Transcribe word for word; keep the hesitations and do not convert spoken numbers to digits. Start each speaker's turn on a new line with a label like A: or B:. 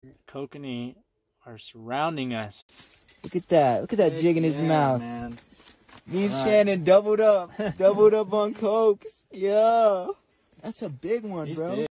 A: Kokanee are surrounding us.
B: Look at that. Look at that jig in his
A: yeah,
B: mouth.
A: Man.
B: Me and
A: All
B: Shannon
A: right.
B: doubled up. Doubled up on cokes. Yeah. That's a big one,
A: He's
B: bro.
A: big.